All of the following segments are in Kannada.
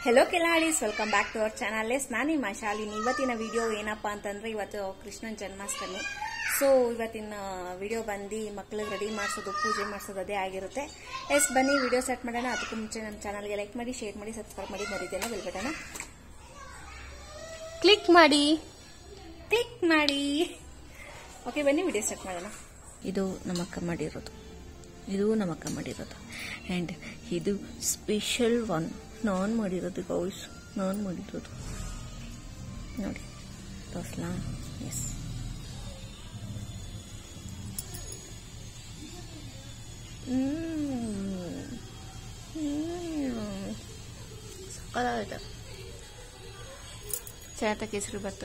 ಹೆಲೋ ಕೆಲಾಡೀಸ್, welcome back to our channel. ನಾನು ನಿಮ್ಮ ಶಾಲಿನಿ. ಇವತ್ತಿನ ವಿಡಿಯೋ ಏನಪ್ಪಾ ಅಂತಂದ್ರೆ ಇವತ್ತು ಕೃಷ್ಣನ ಜನ್ಮಾಷ್ಟಮಿ. ಸೊ ಇವತ್ತಿನ ವಿಡಿಯೋ ಬಂದು ಮಕ್ಕಳಿಗೆ ರೆಡಿ ಮಾಡಿಸೋದು, ಪೂಜೆ ಮಾಡಿಸೋದು ಅದೇ ಆಗಿರುತ್ತೆ. ಬನ್ನಿ ವಿಡಿಯೋ ಸ್ಟಾರ್ಟ್ ಮಾಡೋಣ. ಅದಕ್ಕೂ ಮುಂಚೆ ನಮ್ಮ ಚಾನಲ್ಗೆ ಲೈಕ್ ಮಾಡಿ, ಶೇರ್ ಮಾಡಿ, ಸಬ್ಸ್ಕ್ರೈಬ್ ಮಾಡಿ, ಮರಿದೇನೆ ಬೆಲ್ ಬಟನ್ ಕ್ಲಿಕ್ ಮಾಡಿ. ಓಕೆ, ಬನ್ನಿ ವಿಡಿಯೋ ಸ್ಟಾರ್ಟ್ ಮಾಡೋಣ. ಇದು ನಮ್ಮಕ್ಕ ಮಾಡಿರೋದು, ಆ್ಯಂಡ್ ಇದು ಸ್ಪೆಷಲ್ ಒನ್ ನಾನು ಮಾಡಿರೋದು ಗೌಸ್, ನೋಡಿ ತೋರ್ಸ್ಲಾ? ಎಸ್, ಸಕ್ಕತ್ತಾಗೈತೆ. ಚಾತ ಕೇಸರಿ ಬಾತು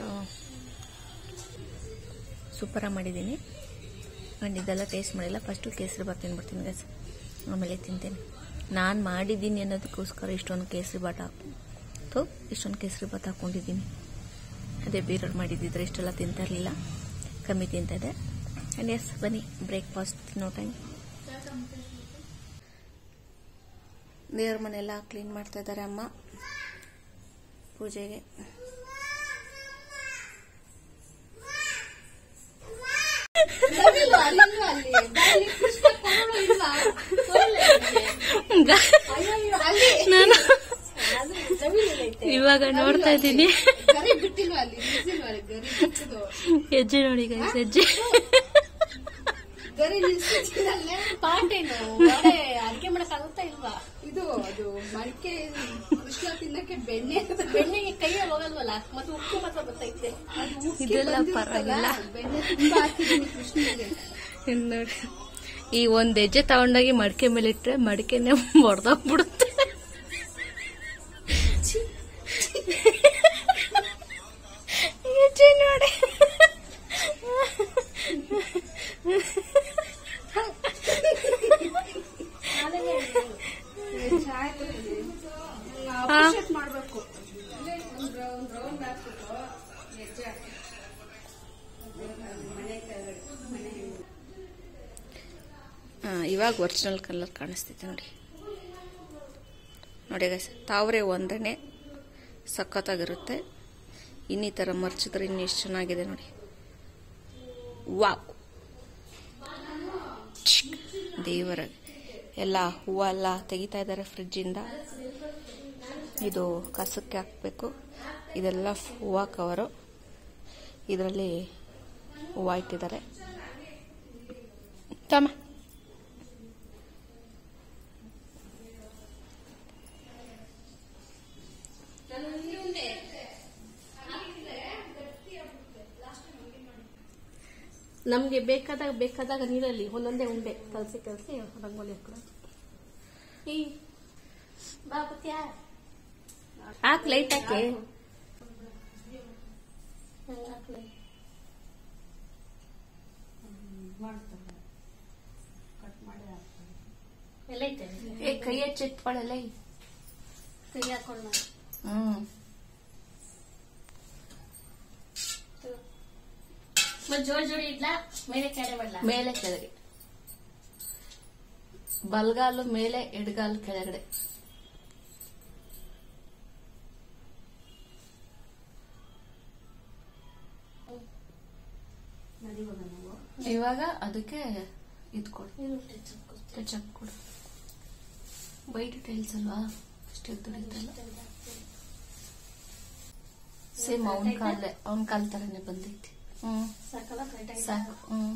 ಸೂಪರಾಗಿ ಮಾಡಿದ್ದೀನಿ. ಆ್ಯಂಡ್ ಇದೆಲ್ಲ ಟೇಸ್ಟ್ ಮಾಡಿಲ್ಲ. ಫಸ್ಟು ಕೇಸರಿ ಬಾತ್ ತಿನ್ಬಿಡ್ತೀನಿ ಗೈಸ್, ಆಮೇಲೆ ತಿಂತೇನೆ. ನಾನು ಮಾಡಿದ್ದೀನಿ ಅನ್ನೋದಕ್ಕೋಸ್ಕರ ಇಷ್ಟೊಂದು ಕೇಸರಿ ಬಾತ್ ಹಾಕ್ಕೊಂಡಿದ್ದೀನಿ. ಅದೇ ಬೇರೆಯವ್ರು ಮಾಡಿದ್ದಿದ್ರೆ ಇಷ್ಟೆಲ್ಲ ತಿಂತಾ ಇರಲಿಲ್ಲ, ಕಮ್ಮಿ ತಿಂತಿದ್ದೆ. ಆ್ಯಂಡ್ ಎಸ್, ಬನ್ನಿ ಬ್ರೇಕ್ಫಾಸ್ಟ್ ತಿನ್ನೋ ಟೈಮ್. ದೇವ್ರ ಮನೆಯೆಲ್ಲ ಕ್ಲೀನ್ ಮಾಡ್ತಾ ಇದ್ದಾರೆ ಅಮ್ಮ ಪೂಜೆಗೆ. ನಾನು ಇವಾಗ ನೋಡ್ತಾ ಇದ್ದೀನಿ, ಹೆಜ್ಜೆ ನೋಡಿ ಗೈಸ್, ಹೆಜ್ಜೆ ಅಡಿಗೆ ಮಾಡಕ್ಕಾಗುತ್ತಾ ಇಲ್ವಾ? ಇದು ಅದು ಮಡಿಕೆ ಕೃಷ್ಣ ತಿನ್ನಕ್ಕೆ ಬೆಣ್ಣೆಗೆ ಕೈಯ ಹೋಗಲ್ವಲ್ಲ, ಮತ್ತೆ ಉಪ್ಪು ಮಾತ್ರ ಬರ್ತೈತೆ. ಇದೆಲ್ಲ ಪರವಾಗಿಲ್ಲ. ಬೆಣ್ಣೆ ತುಂಬಾ ಹಾಕಿದ್ದೀನಿ ಕೃಷ್ಣನಿಗೆ. ನೋಡಿ, ಈ ಒಂದ್ ಹೆಜ್ಜೆ ತಗೊಂಡೋಗಿ ಮಡಿಕೆ ಮೇಲೆ ಇಟ್ರೆ ಮಡಿಕೆನೆ ಹೊಡೆದೋಗ್ಬಿಡುತ್ತೆ. ಹೆಜ್ಜೆ ನೋಡಿ, ಮಾಡ್ಬೇಕು. ಇವಾಗ ಒರಿಜಿನಲ್ ಕಲರ್ ಕಾಣಿಸ್ತೈತೆ ನೋಡಿ ಗೈಸ್. ತಾವ್ರೆ ಒಂದನೇ ಸಖತ್ತಾಗಿರುತ್ತೆ. ಇನ್ನೀ ಥರ ಮರ್ಚಿದ್ರೆ ಇನ್ನು ಎಷ್ಟು ಚೆನ್ನಾಗಿದೆ ನೋಡಿ. ವಾವ್, ದೇವರ ಎಲ್ಲ ಹೂವೆಲ್ಲ ತೆಗಿತಾ ಇದ್ದಾರೆ ಫ್ರಿಡ್ಜಿಂದ. ಇದು ಕಸಕ್ಕೆ ಹಾಕಬೇಕು. ಇದೆಲ್ಲ ಹೂವು ಕವರು, ಇದರಲ್ಲಿ ಹೂವು ಇಟ್ಟಿದ್ದಾರೆ. ತಮ್ಮ ನಮ್ಗೆ ಬೇಕಾದಾಗ ನೀರಲ್ಲಿ ಒಂದೊಂದೇ ಉಂಡೆ ಕಲಸಿ ರಂಗೋಲಿ ಹಾಕೋದು. ಹಾಕ್, ಲೈಟ್ ಹಾಕಿ. ಕೈ ಹಚ್ಚಿಟ್ಕೊಳ್ಳಲ್ಲ, ಕೈ ಹಾಕೊಳ್ಳ. ಜೋಡಿ ಇಡ್ಲಾ? ಮೇಲೆ ಕೆಳಗೆ, ಬಲ್ಗಾಲು ಮೇಲೆ, ಎಡಗಾಲು ಕೆಳಗಡೆ. ಇವಾಗ ಅದಕ್ಕೆ ಇದು ಕೊಡು, ಕೆಚಪ್ ಕೊಡು. ವೈಟ್ ಟೈಲ್ಸ್ ಅಲ್ವಾ, ಅಷ್ಟೇ ದುಡಿತಲ್ಲ. ಸೇಮ್ ಅವನ ಕಾಲ್ ತರನೇ ಬಂದೈತಿ. ಸಾಕು.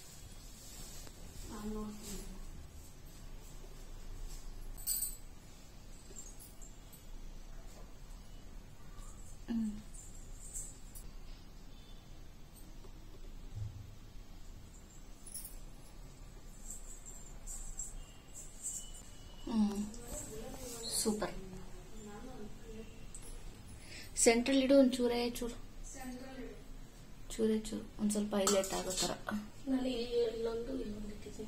ಸೂಪರ್. ಸೆಂಟ್ರಲ್ ಇಡು, ಒಂದು ಚೂರೇ ಚೂರು ಒಂದ್ ಸ್ವಲ್ಪ ಹೈಲೈಟ್ ಆಗೋ ತರ. ಇಲ್ಲೊಂದು ಇಟ್ಟಿದ್ದೀನಿ.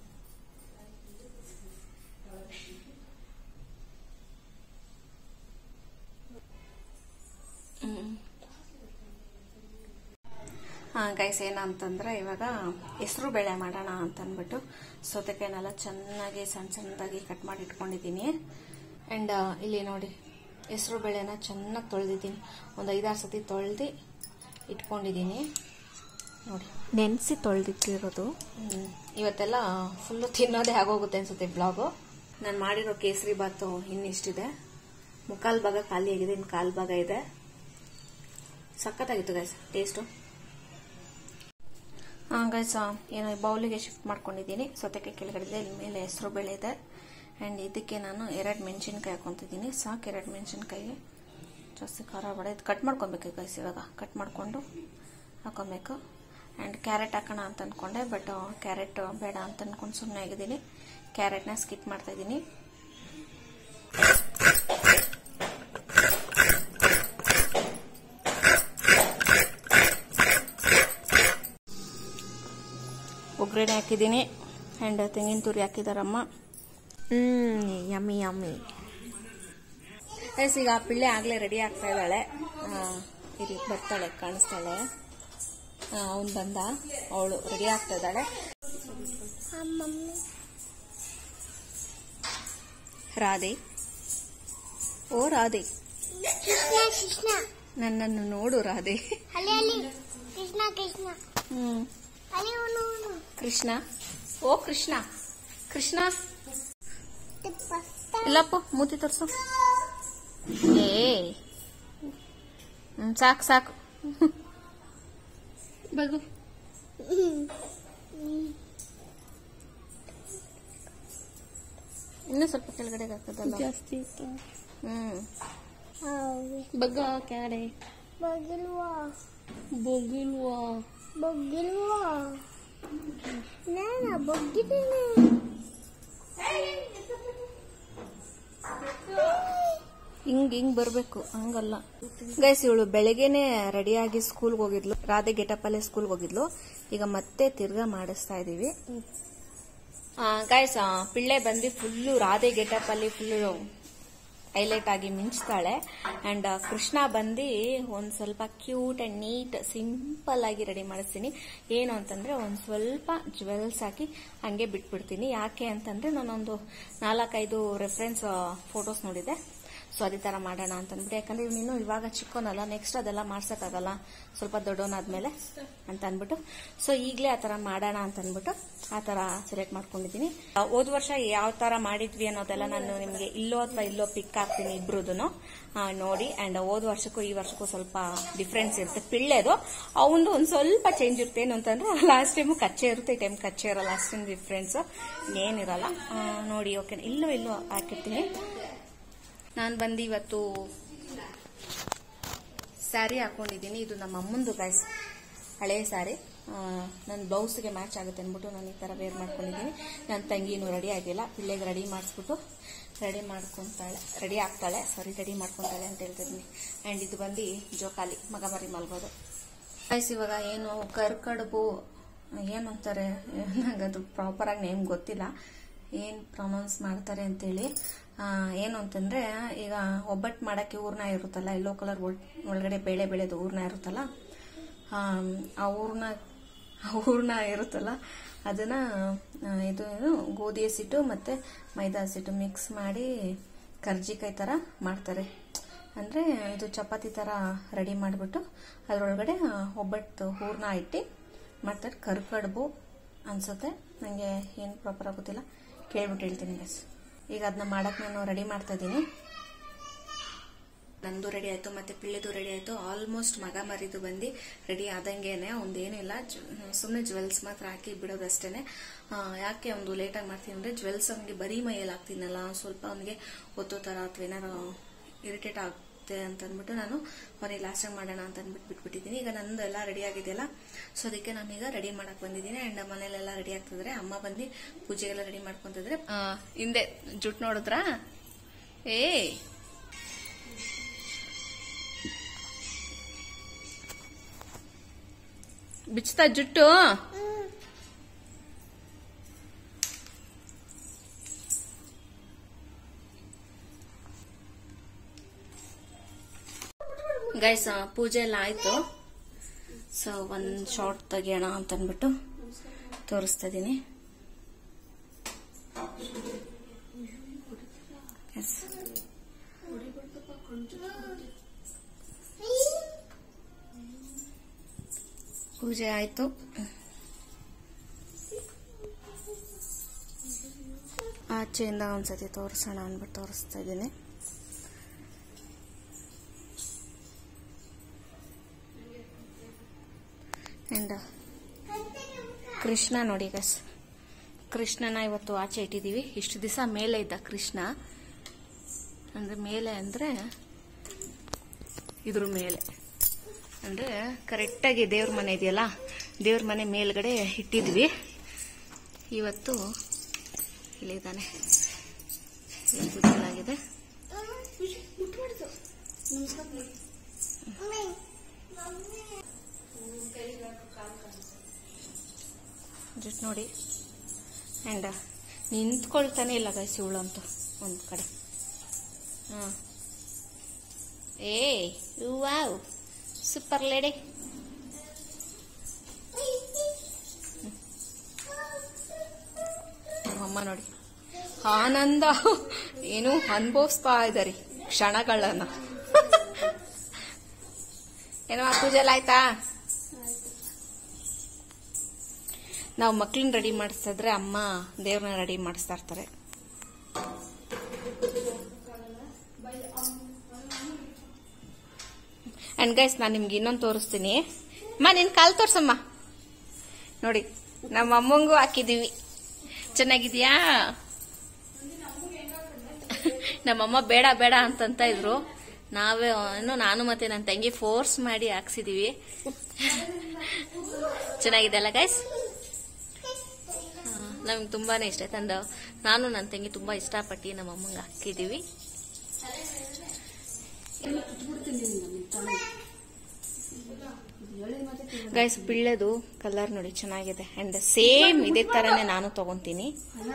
ಗೈಸ್, ಏನಂತಂದ್ರೆ ಇವಾಗ ಹೆಸರು ಬೇಳೆ ಮಾಡೋಣ ಅಂತಂದ್ಬಿಟ್ಟು ಸೌತೆಕಾಯಿನೆಲ್ಲ ಚೆನ್ನಾಗಿ ಸಣ್ಣದಾಗಿ ಕಟ್ ಮಾಡಿ ಇಟ್ಕೊಂಡಿದ್ದೀನಿ. ಅಂಡ್ ಇಲ್ಲಿ ನೋಡಿ ಹೆಸರು ಬೇಳೆನ ಚೆನ್ನಾಗಿ ತೊಳೆದಿದ್ದೀನಿ. ಒಂದು 5-6 ಸತಿ ತೊಳೆದು ಇಟ್ಕೊಂಡಿದ್ದೀನಿ ನೋಡಿ. ನೆನೆಸಿ ತೊಳೆದಿಟ್ಟಿರೋದು. ಇವತ್ತೆಲ್ಲ ಫುಲ್ಲು ತಿನ್ನೋದೇ ಆಗೋಗುತ್ತೆ ಅನ್ಸುತ್ತೆ ಬ್ಲಾಗು. ನಾನು ಮಾಡಿರೋ ಕೇಸರಿ ಬಾತು ಇನ್ನಿಷ್ಟಿದೆ. ಮುಕ್ಕಾಲು ಭಾಗ ಖಾಲಿ ಆಗಿದೆ, ಇನ್ನು ಕಾಲು ಭಾಗ ಇದೆ. ಸಖತ್ತಾಗಿತ್ತು ಗೈಸ್ ಟೇಸ್ಟು. ಗೈಸ್ ಏನೋ ಬೌಲಿಗೆ ಶಿಫ್ಟ್ ಮಾಡ್ಕೊಂಡಿದ್ದೀನಿ. ಸೌತೆಕಾಯಿ ಕೆಳಗಡೆ ಇಲ್ಲಿ ಮೇಲೆ ಹೆಸರು ಬೇಳೆ ಇದೆ. ಆ್ಯಂಡ್ ಇದಕ್ಕೆ ನಾನು 2 ಮೆಣಸಿನ್ಕಾಯಿ ಹಾಕೊತಿದ್ದೀನಿ. ಸಾಕು 2 ಮೆಣಸಿನ್ಕಾಯಿಗೆ, ಜಾಸ್ತಿ ಖಾರ ಬೇಡ. ಇದು ಕಟ್ ಮಾಡ್ಕೊಬೇಕು ಗೈಸ್. ಇವಾಗ ಕಟ್ ಮಾಡಿಕೊಂಡು ಹಾಕೊಬೇಕು. ಆ್ಯಂಡ್ ಕ್ಯಾರೆಟ್ ಹಾಕೋಣ ಅಂತ ಅಂದ್ಕೊಂಡೆ, ಬಟ್ ಕ್ಯಾರೆಟ್ ಬೇಡ ಅಂತ ಅಂದ್ಕೊಂಡು ಸುಮ್ಮನೆ ಆಗಿದ್ದೀನಿ. ಕ್ಯಾರೆಟ್ನ ಸ್ಕಿಪ್ ಮಾಡ್ತಾ ಇದ್ದೀನಿ. ಒಗ್ಗರಣೆ ಹಾಕಿದ್ದೀನಿ. ಆ್ಯಂಡ್ ತೆಂಗಿನ ತುರಿ ಹಾಕಿದಾರಮ್ಮ. Yummy yummy guys. ಈಗ ಪಿಳ್ಳೆ ಆಗಲೇ ರೆಡಿ ಆಗ್ತಾ ಇದ್ದಾಳೆ. ಇಲ್ಲಿ ಬರ್ತಾಳೆ, ಕಾಣಿಸ್ತಾಳೆ. ಅವನು ಬಂದ, ಅವಳು ರೆಡಿ ಆಗ್ತಾ ಇದ್ದಾಳೆ. ರಾಧೆ, ಓ ರಾಧೆ, ನನ್ನನ್ನು ನೋಡು ರಾಧೆ. ಕೃಷ್ಣ, ಓ ಕೃಷ್ಣ, ಕೃಷ್ಣ ಇಲ್ಲಪ್ಪ, ಮೂತಿ ತೋರ್ಸು. ಸಾಕು ಸಾಕು ಬಗು. ಇನ್ನೂ ಸ್ವಲ್ಪ ಕೆಳಗಡೆ ಹಾಕದಲ್ಲ, ಜಾಸ್ತಿ ಇತ್ತು. ಬಗ್ಗ ಕ್ಯಾಡೆ ಬಗಿಲ್ವಾ, ಬಗಿಲ್ವಾ, ಬಗಿಲ್ವಾ. ನಾನು ಬಗ್ಗಿದ್ದೀನಿ. ಹಿಂಗ್ ಬರ್ಬೇಕು, ಹಂಗಲ್ಲ ಗೈಸ್. ಇವಳು ಬೆಳಗ್ಗೆನೆ ರೆಡಿಯಾಗಿ ಸ್ಕೂಲ್ಗೆ ಹೋಗಿದ್ಲು. ರಾಧೆ ಗೆಟಪ್ಪಲ್ಲೇ ಸ್ಕೂಲ್ಗೆ ಹೋಗಿದ್ಲು. ಈಗ ಮತ್ತೆ ತಿರ್ಗಾ ಮಾಡಿಸ್ತಾ ಇದೀವಿ ಗೈಸ್. ಪಿಳ್ಳೆ ಬಂದು ಫುಲ್ಲು ರಾಧೆ ಗೆಟಪ್ಪಲ್ಲಿ ಫುಲ್ಲು ಹೈಲೈಟ್ ಆಗಿ ಮಿಂಚ್ತಾಳೆ. ಅಂಡ್ ಕೃಷ್ಣ ಬಂದು ಒಂದ್ ಸ್ವಲ್ಪ ಕ್ಯೂಟ್ ಅಂಡ್ ನೀಟ್ ಸಿಂಪಲ್ ಆಗಿ ರೆಡಿ ಮಾಡಿಸ್ತೀನಿ. ಏನು ಅಂತಂದ್ರೆ ಒಂದ್ ಸ್ವಲ್ಪ ಜ್ಯುವೆಲ್ಸ್ ಹಾಕಿ ಹಂಗೆ ಬಿಟ್ಬಿಡ್ತೀನಿ. ಯಾಕೆ ಅಂತಂದ್ರೆ ನಾನೊಂದು 4-5 ರೆಫರೆನ್ಸ್ ಫೋಟೋಸ್ ನೋಡಿದೆ. ಸೊ ಅದೇ ತರ ಮಾಡೋಣ ಅಂತ ಅಂದ್ಬಿಟ್ಟು. ಯಾಕಂದ್ರೆ ನೀನು ಇವಾಗ ಚಿಕ್ಕವನಲ್ಲ, ನೆಕ್ಸ್ಟ್ ಅದೆಲ್ಲ ಮಾಡ್ಸಕ್ಕಾಗಲ್ಲ ಸ್ವಲ್ಪ ದೊಡ್ಡವನಾದ್ಮೇಲೆ ಅಂತ ಅಂದ್ಬಿಟ್ಟು. ಸೊ ಈಗಲೇ ಆ ತರ ಮಾಡೋಣ ಅಂತ ಅಂದ್ಬಿಟ್ಟು ಆ ತರ ಸೆಲೆಕ್ಟ್ ಮಾಡ್ಕೊಂಡಿದ್ದೀನಿ. ಹೋದ ವರ್ಷ ಯಾವ ತರ ಮಾಡಿದ್ವಿ ಅನ್ನೋದೆಲ್ಲ ನಾನು ನಿಮ್ಗೆ ಇಲ್ಲೋ ಅಥವಾ ಇಲ್ಲೋ ಪಿಕ್ ಹಾಕ್ತೀನಿ, ಇಬ್ರುದನ್ನು ನೋಡಿ. ಅಂಡ್ ಹೋದ ವರ್ಷಕ್ಕೂ ಈ ವರ್ಷಕ್ಕೂ ಸ್ವಲ್ಪ ಡಿಫ್ರೆನ್ಸ್ ಇರುತ್ತೆ. ಪಿಳ್ಳೆದು ಅವಂದು ಒಂದ್ ಸ್ವಲ್ಪ ಚೇಂಜ್ ಇರುತ್ತೆ. ಏನು ಅಂತಂದ್ರೆ ಲಾಸ್ಟ್ ಟೈಮ್ ಕಚ್ಚೆ ಇರುತ್ತೆ, ಈ ಟೈಮ್ ಕಚ್ಚೆ ಇರಲ್ಲ. ಅಷ್ಟೊಂದು ಡಿಫ್ರೆನ್ಸ್ ಏನಿರಲ್ಲ ನೋಡಿ. ಓಕೆ, ಇಲ್ಲೋ ಹಾಕಿರ್ತೀನಿ. ನಾನು ಬಂದು ಇವತ್ತು ಸ್ಯಾರಿ ಹಾಕೊಂಡಿದ್ದೀನಿ. ಇದು ನಮ್ಮ ಅಮ್ಮಂದು ಗೈಸ್, ಹಳೆ ಸ್ಯಾರಿ. ನನ್ನ ಬ್ಲೌಸ್ಗೆ ಮ್ಯಾಚ್ ಆಗುತ್ತೆ ಅಂದ್ಬಿಟ್ಟು ನಾನು ಈ ತರ ವೇರ್ ಮಾಡ್ಕೊಂಡಿದ್ದೀನಿ. ನನ್ನ ತಂಗಿನೂ ರೆಡಿ ಆಗಿಲ್ಲ. ಪಿಳ್ಳೆಗೆ ರೆಡಿ ಮಾಡಿಸ್ಬಿಟ್ಟು ರೆಡಿ ಆಗ್ತಾಳೆ ಅಂತ ಹೇಳ್ತಿದ್ದೀನಿ. ಅಂಡ್ ಇದು ಬಂದು ಜೋಕಾಲಿ, ಮಗ ಮರಿ ಮಲ್ಗೋದು ಗೈಸ್. ಇವಾಗ ಏನು ಕರ್ಕಡುಬು ಏನು ಅಂತಾರೆ, ನಂಗದು ಪ್ರಾಪರ್ ಆಗಿ ನೇಮ್ ಗೊತ್ತಿಲ್ಲ, ಏನ್ ಪ್ರೊನೌನ್ಸ್ ಮಾಡ್ತಾರೆ ಅಂತೇಳಿ. ಏನು ಅಂತಂದ್ರೆ ಈಗ ಒಬ್ಬಟ್ಟು ಮಾಡಕ್ಕೆ ಹೂರ್ಣ ಇರುತ್ತಲ್ಲ, ಯೆಲ್ಲೋ ಕಲರ್ ಒಳಗಡೆ ಬೇಳೆ ಬೆಳೆದು ಹೂರ್ಣ ಇರುತ್ತಲ್ಲ, ಆ ಹೂರ್ಣ ಇರುತ್ತಲ್ಲ ಅದನ್ನ ಇದು ಗೋಧಿ ಹಸಿಟ್ಟು ಮತ್ತೆ ಮೈದಾ ಹಸಿಟ್ಟು ಮಿಕ್ಸ್ ಮಾಡಿ ಕರ್ಜಿಕಾಯಿ ತರ ಮಾಡ್ತಾರೆ. ಅಂದ್ರೆ ಇದು ಚಪಾತಿ ತರ ರೆಡಿ ಮಾಡಿಬಿಟ್ಟು ಅದ್ರೊಳಗಡೆ ಒಬ್ಬಟ್ಟು ಹೂರ್ಣ ಇಟ್ಟು ಮಾಡ್ತಾರೆ. ಕರ್ಕಡುಬು ಅನ್ಸುತ್ತೆ, ನಂಗೆ ಏನು ಪ್ರಾಪರ್ ಆಗೋದಿಲ್ಲ, ಕೇಳ್ಬಿಟ್ಟು ಹೇಳ್ತೀನಿ ಗೈಸ್. ಈಗ ಅದನ್ನ ಮಾಡಕ್ ನಾನು ರೆಡಿ ಮಾಡ್ತಾ ಇದ್ದೀನಿ. ನಂದು ರೆಡಿ ಆಯ್ತು, ಮತ್ತೆ ಪಿಳ್ಳೆದು ರೆಡಿ ಆಯ್ತು. ಆಲ್ಮೋಸ್ಟ್ ಮಗ ಮರಿದು ಬಂದು ರೆಡಿ ಆದಂಗೆನೆ. ಒಂದೇನಿಲ್ಲ, ಸುಮ್ಮನೆ ಜ್ಯುವೆಲ್ಸ್ ಮಾತ್ರ ಹಾಕಿ ಬಿಡೋದಷ್ಟೇನೆ. ಯಾಕೆ ಒಂದು ಲೇಟಾಗಿ ಮಾಡ್ತೀನಿ ಅಂದ್ರೆ ಜ್ಯುವೆಲ್ಸ್ ಅವನಿಗೆ ಬರೀ ಮೈಯಲ್ಲಿ ಹಾಕ್ತೀನಲ್ಲ, ಸ್ವಲ್ಪ ಅವನಿಗೆ ಒತ್ತೋ ತರ ಅಥವಾ ಏನಾರು ಇರಿಟೇಟ್ ಆಗುತ್ತೆ ಅಂತ ಅಂದ್ಬಿಟ್ಟು ನಾನು ಅವನಿಗೆ ಲಾಸ್ಟ್ ಟೈಮ್ ಮಾಡೋಣ ಅಂತ ಅಂದ್ಬಿಟ್ಟು ಬಿಟ್ಬಿಟ್ಟಿದ್ದೀನಿ. ಈಗ ನಂದು ಎಲ್ಲ ರೆಡಿ ಆಗಿದೆಯಲ್ಲ, ಸೊ ಅದಕ್ಕೆ ನಾನೀಗ ರೆಡಿ ಮಾಡಕ್ ಬಂದಿದ್ದೀನಿ. ಅಂಡ್ ಮನೇಲೆಲ್ಲ ರೆಡಿ ಆಗ್ತಿದ್ರೆ, ಅಮ್ಮ ಬಂದು ಪೂಜೆಗೆಲ್ಲ ರೆಡಿ ಮಾಡ್ಕೊಂತಿದ್ರೆ. ಹಿಂದೆ ಜುಟ್ ನೋಡಿದ್ರ, ಬಿಚ್ತಾ ಜುಟ್ಟು. ಗೈಸ್ ಪೂಜೆ ಎಲ್ಲ ಆಯ್ತು. ಸೊ ಒಂದ್ ಶಾರ್ಟ್ ತೆಗಿಯೋಣ ಅಂತ ಅಂದ್ಬಿಟ್ಟು ತೋರಿಸ್ತಾ ಇದೀನಿ. ಪೂಜೆ ಆಯ್ತು. ಆಚೆಯಿಂದ ಒಂದ್ಸತಿ ತೋರಿಸೋಣ ಅಂದ್ಬಿಟ್ಟು ತೋರಿಸ್ತಾ ಇದ್ದೀನಿ. ಅಂಡ್ ಕೃಷ್ಣ ನೋಡಿ ಗಸ್, ಕೃಷ್ಣನ ಇವತ್ತು ಆಚೆ ಇಟ್ಟಿದ್ದೀವಿ. ಇಷ್ಟು ದಿವಸ ಮೇಲೆ ಇದ್ದ ಕೃಷ್ಣ, ಅಂದ್ರೆ ಮೇಲೆ ಅಂದ್ರೆ ಇದ್ರ ಮೇಲೆ, ಅಂದ್ರೆ ಕರೆಕ್ಟಾಗಿ ದೇವ್ರ ಮನೆ ಇದೆಯಲ್ಲ, ದೇವ್ರ ಮನೆ ಮೇಲ್ಗಡೆ ಇಟ್ಟಿದ್ವಿ. ಇವತ್ತು ಇಲ್ಲಿದ್ದಾನೆ, ಪೂಜೆಲಾಗಿದೆ. ಜಸ್ಟ್ ನೋಡಿ. ಅಂಡ್ ನಿಂತ್ಕೊಳ್ತಾನೆ ಇಲ್ಲ ಗೈಸ್ ಇವಳಂತೂ ಒಂದು ಕಡೆ. Wow, super lady. ಅಮ್ಮ ನೋಡಿ ಆನಂದ ಏನು ಅನುಭವಿಸ್ತಾ ಇದಾರೆ ಕ್ಷಣಗಳನ್ನ. ಏನೋ ಪೂಜೆ ಎಲ್ಲ ಆಯ್ತಾ? ನಾವು ಮಕ್ಳನ್ನ ರೆಡಿ ಮಾಡಿಸ್ತಾ ಇದ್ರೆ ಅಮ್ಮ ದೇವ್ರನ್ನ ರೆಡಿ ಮಾಡಿಸ್ತಾ ಇರ್ತಾರೆ. ಅಂಡ್ ಗೈಸ್, ನಾನು ನಿಮ್ಗೆ ಇನ್ನೊಂದು ತೋರಿಸ್ತೀನಿ. ಅಮ್ಮ ನಿನ್ ಕಾಲ್ ತೋರ್ಸಮ್ಮ. ನೋಡಿ, ನಮ್ಮ ಅಮ್ಮಂಗೂ ಹಾಕಿದೀವಿ. ಚೆನ್ನಾಗಿದ್ಯಾ? ನಮ್ಮಮ್ಮ ಬೇಡ ಬೇಡ ಅಂತಂತ ಇದ್ರು. ನಾನು ಮತ್ತೆ ನನ್ನ ತಂಗಿ ಫೋರ್ಸ್ ಮಾಡಿ ಹಾಕ್ಸಿದೀವಿ. ಚೆನ್ನಾಗಿದೆ ಅಲ್ಲ ಗೈಸ್? ನಮ್ಗೆ ತುಂಬಾನೇ ಇಷ್ಟ ಆಯ್ತು. ನಾನು ನನ್ನ ತಂಗಿ ತುಂಬಾ ಇಷ್ಟಪಟ್ಟು ನಮ್ಮ ಅಮ್ಮಂಗೆ ಹಾಕಿದೀವಿ. ಗೈಸ್, ಪಿಳ್ಳೆದು ಕಲರ್ ನೋಡಿ ಚೆನ್ನಾಗಿದೆ. ಅಂಡ್ ಸೇಮ್ ಇದೇ ತರನೇ ನಾನು ತಗೊಂತೀನಿ.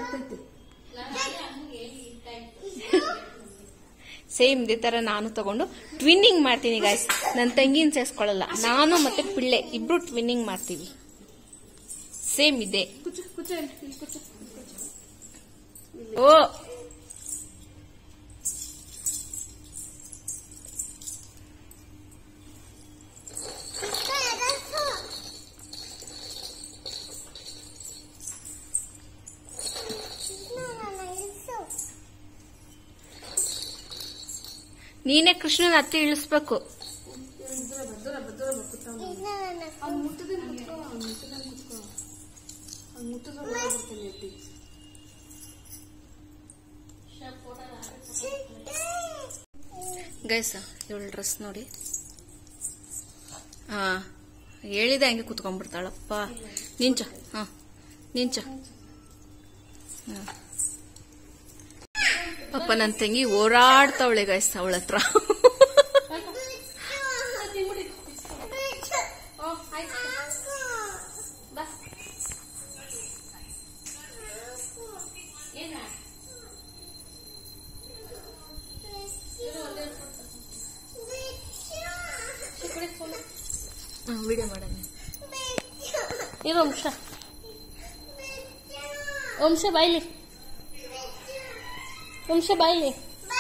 ಸೇಮ್ ಇದೇ ತರ ನಾನು ತಗೊಂಡು ಟ್ವಿನ್ನಿಂಗ್ ಮಾಡ್ತೀನಿ ಗೈಸ್. ನನ್ನ ತಂಗಿನ ಸೇರಿಸ್ಕೊಳ್ಳಲ್ಲ, ನಾನು ಮತ್ತೆ ಪಿಳ್ಳೆ ಇಬ್ರು ಟ್ವಿನ್ನಿಂಗ್ ಮಾಡ್ತೀವಿ. ಸೇಮ್ ಇದೆ. ಓ ನೀನೇ ಕೃಷ್ಣನ ಹತ್ತಿ ಇಳಿಸ್ಬೇಕು. ಗೈಸ್, ಇವಳ ಡ್ರೆಸ್ ನೋಡಿ. ಹೇಳಿದೆ ಹಂಗೆ ಕುತ್ಕೊಂಡ್ಬಿಡ್ತಾಳಪ್ಪ. ನಿಂಚ, ನಿಂಚ. ಪಾಪ ನನ್ನ ತಂಗಿ ಓಡಾಡ್ತಾವಳೆ ಗೈಸ್ ಅವಳ ಹತ್ರ. ವಿಡಿಯೋ ಮಾಡೋಣ ಇದು. ವಂಶ ಬಾಯ್ಲಿ, ವಂಶ ಬಾಯ್ಲಿ.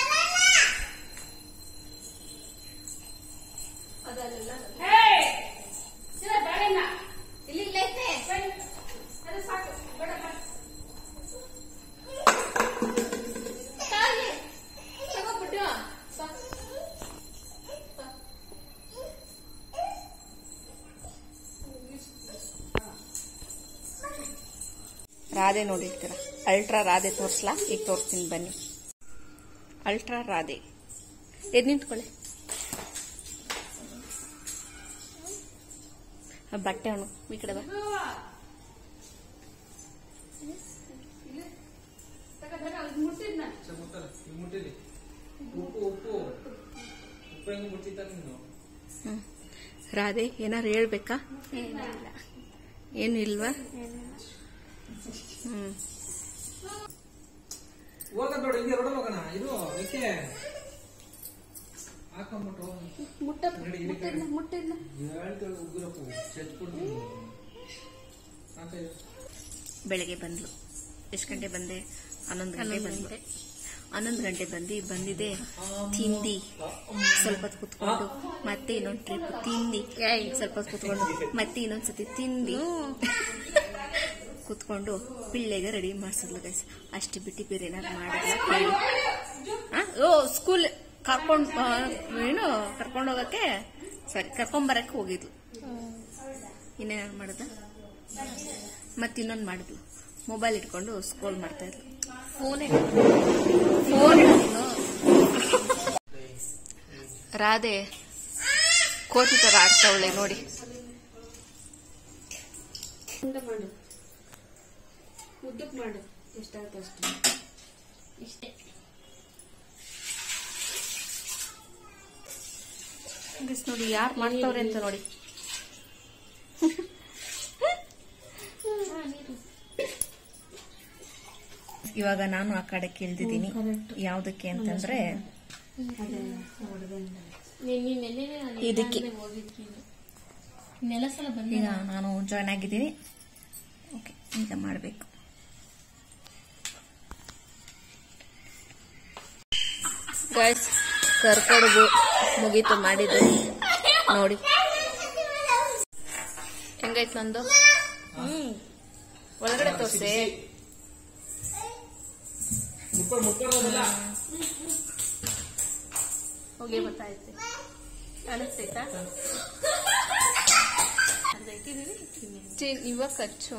ರಾಧೆ ನೋಡಿರ್ತೀರ, ಅಲ್ಟ್ರಾ ರಾಧೆ ತೋರ್ಸ್ಲಾ? ಈಗ ತೋರಿಸ್ತೀನಿ ಬನ್ನಿ. ಅಲ್ಟ್ರಾ ರಾಧೆ ಎದ್ ನಿಂತ್ಕೊಳ್ಳಿ. ಬಟ್ಟೆ ಅವನು ಈ ಕಡೆ ಬಾ. ರಾಧೆ ಏನಾರು ಹೇಳ್ಬೇಕಾ? ಏನು ಇಲ್ವಾ? ಹೋಗೋಣ ಇದು ಬೆಳಗ್ಗೆ ಬಂದ್ಲು. ಎಷ್ಟು ಗಂಟೆ ಬಂದೆ? 11 ಗಂಟೆ ಬಂದೆ. 11 ಗಂಟೆ ಬಂದಿದೆ ತಿಂದಿ ಸ್ವಲ್ಪ ಹೊತ್ತು ಕುತ್ಕೊಂಡು ಮತ್ತೆ ಇನ್ನೊಂದು ಟ್ರಿಪ್ ತಿಂದಿ ಸ್ವಲ್ಪ ಹೊತ್ತು ಕುತ್ಕೊಂಡು ಮತ್ತೆ ಇನ್ನೊಂದ್ಸತಿ ತಿಂದಿ ಕುತ್ಕೊಂಡು ಪಿಳ್ಳೆಗೆ ರೆಡಿ ಮಾಡಿಸಿದ್ಲು ಗೈಸ್. ಅಷ್ಟು ಬಿಟ್ಟು ಬೇರೆ ಏನಾದ್ರು ಮಾಡಿಲ್ಲ. ಸ್ಕೂಲ್ ಕರ್ಕೊಂಡು ಹೋಗಕ್ಕೆ ಕರ್ಕೊಂಬರಕ್ಕೆ ಹೋಗಿದ್ಲು. ಇನ್ನೇನಾದ್ರು ಮಾಡುದ ಮತ್ತೆ ಇನ್ನೊಂದು ಮಾಡಿದ್ಲು, ಮೊಬೈಲ್ ಇಟ್ಕೊಂಡು ಸ್ಕ್ರೋಲ್ ಮಾಡ್ತಾ ಇದ್ಲು. ಫೋನ್ ರಾಧೆ ಕೋತಿ ತರ ಆಡ್ತಾವಳೆ ನೋಡಿ. ಮುದ್ದಕ್ಕೆ ಮಾಡು, ಎಷ್ಟಾಗುತ್ತೆ ಅಷ್ಟು. ಇಷ್ಟೇ ನೋಡಿ ಯಾರು ಮಾಡ್ತಾವ್ರೆ ಅಂತ ನೋಡಿ. ಇವಾಗ ನಾನು ಆ ಕಡೆಗೆ ಇಳ್ದಿದ್ದೀನಿ. ಯಾವ್ದಕ್ಕೆ ಅಂತಂದ್ರೆ ಇದಕ್ಕೆ ಈಗ ನಾನು ಜಾಯ್ನ್ ಆಗಿದ್ದೀನಿ. ಓಕೆ, ಈಗ ಮಾಡಬೇಕು. ಗೈಸ್ ಕರ್ಕೊಡುಗು ಮುಗೀತು, ಮಾಡಿದ್ದು ನೋಡಿ ಹೆಂಗೈತ್ ನಂದು. ಒಳಗಡೆ ತೋರ್ಸೆ. ಹೋಗಿ ಗೊತ್ತಾಯ್ತು, ಕಾಣಿಸ್ತೈತಾ? ಇವಾಗ ಖರ್ಚು.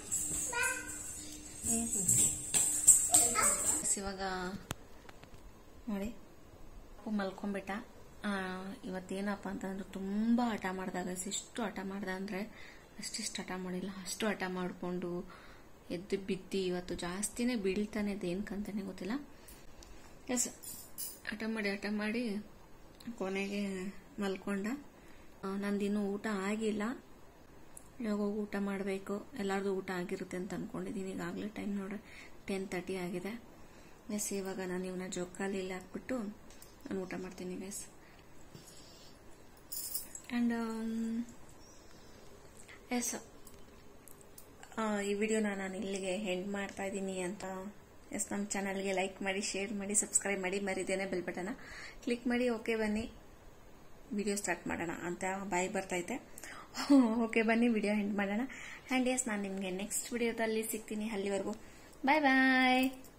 ಇವಾಗ ನೋಡಿ ಮಲ್ಕೊಂಡ್ಬಿಟ್ಟ. ಇವತ್ತೇನಪ್ಪ ಅಂತಂದ್ರೆ ತುಂಬಾ ಹಠ ಮಾಡ್ದಾಗ, ಎಷ್ಟು ಹಠ ಮಾಡ್ದ ಅಂದ್ರೆ ಅಷ್ಟಿಷ್ಟು ಹಠ ಮಾಡಿಲ್ಲ, ಅಷ್ಟು ಹಠ ಮಾಡಿಕೊಂಡು ಎದ್ದು ಬಿದ್ದು ಇವತ್ತು ಜಾಸ್ತಿನೇ ಬೀಳ್ತಾನೆ, ಅದೇನಕ್ಕಂತಾನೆ ಗೊತ್ತಿಲ್ಲ. ಎಸ್, ಹಠ ಮಾಡಿ ಕೊನೆಗೆ ಮಲ್ಕೊಂಡ. ನಂದಿನ್ನೂ ಊಟ ಆಗಿಲ್ಲ, ಇವಾಗ ಹೋಗಿ ಊಟ ಮಾಡಬೇಕು. ಎಲ್ಲಾರ್ದು ಊಟ ಆಗಿರುತ್ತೆ ಅಂತ ಅನ್ಕೊಂಡಿದ್ದೀನಿ. ಈಗಾಗಲೇ ಟೈಮ್ ನೋಡ್ರೆ 10:30 ಆಗಿದೆ. ಎಸ್, ಇವಾಗ ನಾನು ಇವನ್ನ ಜೋಕಾಲಿಯಲ್ಲಿ ಹಾಕ್ಬಿಟ್ಟು ನಾನು ಊಟ ಮಾಡ್ತೀನಿ ಗೈಸ್. ಆ್ಯಂಡ್ ಎಸ್, ಈ ವಿಡಿಯೋನ ನಾನು ಇಲ್ಲಿಗೆ ಎಂಡ್ ಮಾಡ್ತಾ ಇದ್ದೀನಿ ಅಂತ. ಎಸ್, ನಮ್ಮ ಚಾನಲ್ಗೆ ಲೈಕ್ ಮಾಡಿ, ಶೇರ್ ಮಾಡಿ, ಸಬ್ಸ್ಕ್ರೈಬ್ ಮಾಡಿ, ಮರಿದೇನೆ ಬೆಲ್ ಬಟನ್ನ ಕ್ಲಿಕ್ ಮಾಡಿ. ಓಕೆ, ಬನ್ನಿ ವಿಡಿಯೋ ಸ್ಟಾರ್ಟ್ ಮಾಡೋಣ ಅಂತ ಬಾಯಿ ಬರ್ತೈತೆ. ಓಕೆ, ಬನ್ನಿ ವಿಡಿಯೋ ಎಂಡ್ ಮಾಡೋಣ. ಆ್ಯಂಡ್ ಎಸ್, ನಾನು ನಿಮಗೆ ನೆಕ್ಸ್ಟ್ ವಿಡಿಯೋದಲ್ಲಿ ಸಿಗ್ತೀನಿ. ಅಲ್ಲಿವರೆಗೂ ಬಾಯ್ ಬಾಯ್.